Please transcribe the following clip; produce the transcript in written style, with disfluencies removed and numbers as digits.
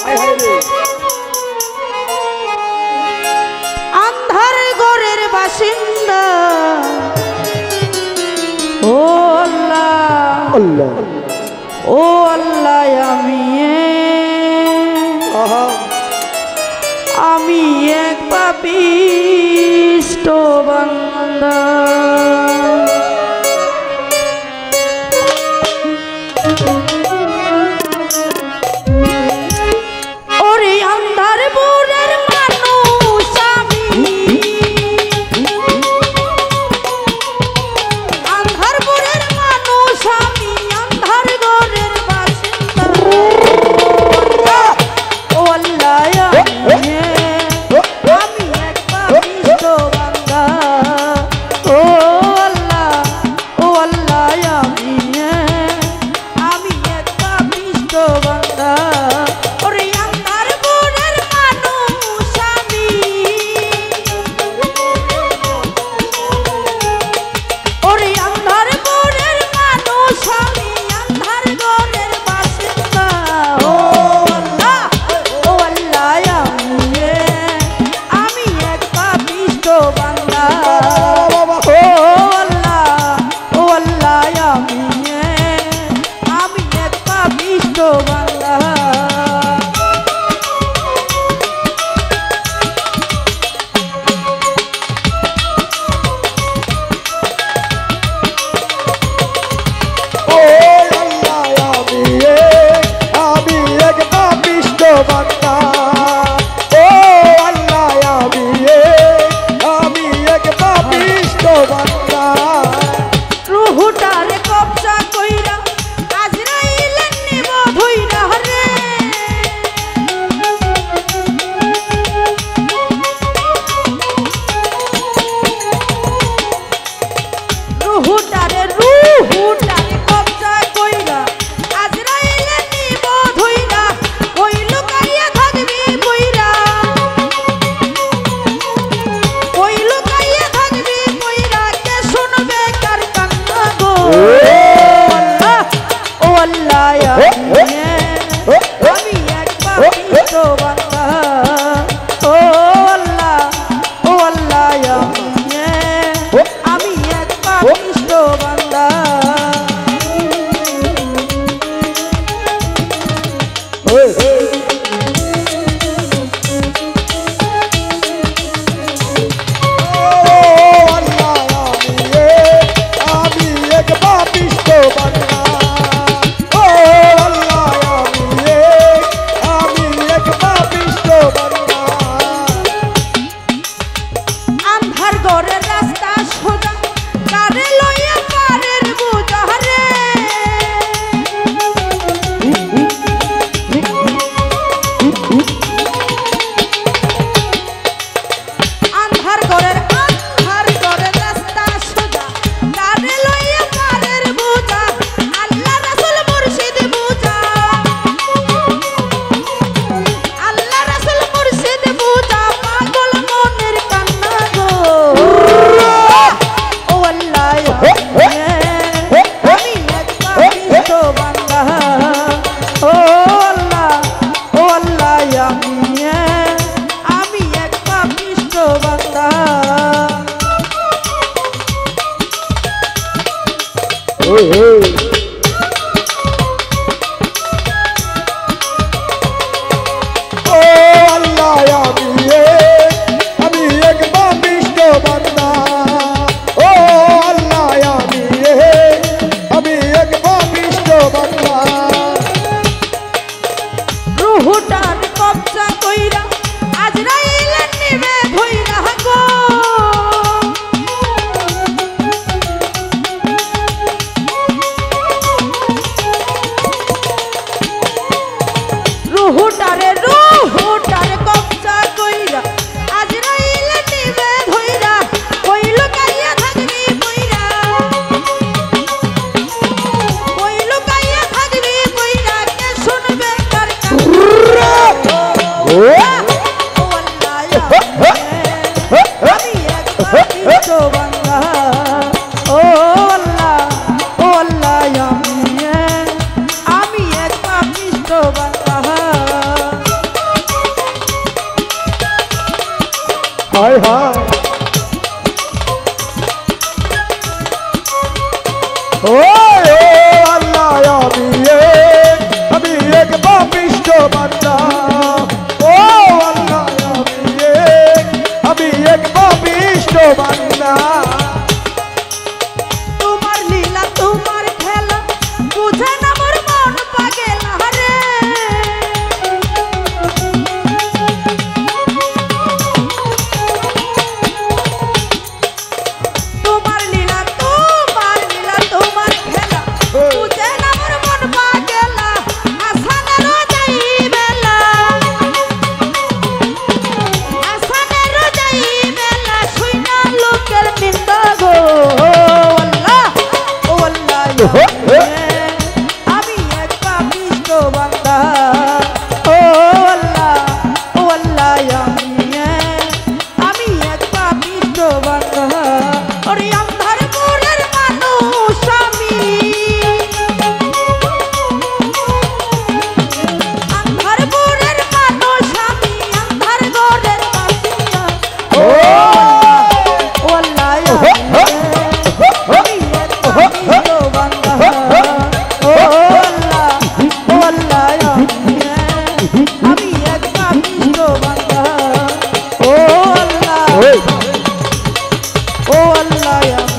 আন্ধার ঘরের বাসিন্দা ও আল্লাহ আল্লাহ ও আল্লাহ আমি এক পাপিষ্ঠ বান্দা ওরে আন্ধার বুড়ের মানুষ আমি আন্ধার বুড়ের মানুষ আমি আন্ধার ঘরের বাসিন্দা ও আল্লাহ আমি এক পাপিষ্ঠ বান্দা ও আল্লাহ আমি এক পাপিষ্ঠ বান্দা ওরে আন্ধার বুড়ের মানুষ আমি ওরে আন্ধার বুড়ের মানুষ আমি আন্ধার ঘরের বাসিন্দা ও আল্লাহ আমি এক পাপিষ্ঠ বান্দা ও আল্লাহ আমি এক পাপিষ্ঠ বান্দা রুহুটারে কবজা কইরা আজরাইলে নিব ধইরা রে রুহুটারে কবজা কইরা আজরাইলে নিব ধইরা ওই লুকাইয়া থাকবি বইরা ওই লুকাইয়া থাকবি বইরা কে শুনবে কার কান্না গো ও আল্লাহ আমি এক পাপিষ্ঠ বান্দা ও আল্লাহ আমি এক পাপিষ্ঠ বান্দা আন্ধার ঘরের রাস্তা সোজা কারে লইয়া পারের বোঝা রে আন্ধার ঘরের রাস্তা সোজা কারে লইয়া পারের বোঝা আল্লাহ রাসূল মুর্শিদ বুঝা আল্লাহ রাসূল মুর্শিদ বুঝা পাগল মনের কান্না গো ও আল্লাহ আমি এক পাপিষ্ঠ বান্দা ও আল্লাহ আমি এক পাপিষ্ঠ বান্দা রুহুটার কবজা কইরা আজরাইলে নিবে ধইরা গো রুহুটারে কবজা কইরা আজরাইলে নিবে ধইরা ওই লুকাইয়া থাকবি বইরা ওই লুকাইয়া থাকবি বইরা কে শুনবে কার কান্না ও আল্লাহ আমি এক পাপিষ্ঠ বান্দা ও আল্লাহ আমি এক পাপিষ্ঠ বান্দা হায় হায় ও আল্লাহ আমি এক পাপিষ্ঠ বান্দা ও আল্লাহ আমি এক পাপিষ্ঠ বান্দা তোমার লীলা তোমার খেলা বুঝে না মোর মন পাগেল রে তোমার লীলা তোমার খেলা বুঝে না মোর মন পাগেল আসানের যাই বেলা শুইনা লোকের নিন্দা গো আমি এক পাপিষ্ঠ বান্দা ও আল্লাহ আমি এক পাপিষ্ঠ বান্দা ওরে অন্ধকারের মানুষ আমি অন্ধকারের মানুষ আমি অন্ধকারের বাসিন্দা ও আল্লাহ আমি এক পাপিষ্ঠ বান্দা ও আল্লাহ আমি এক পাপিষ্ঠ বান্দা ও আল্লাহ